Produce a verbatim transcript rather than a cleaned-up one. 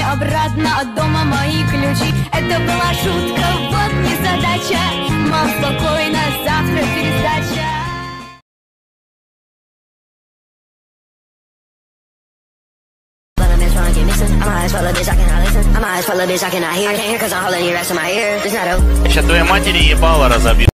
обратно от дома мои ключи. Это была шутка, вот незадача. Мам, спокойно, завтра пересдача. Сейчас твоей матери ебало разобью.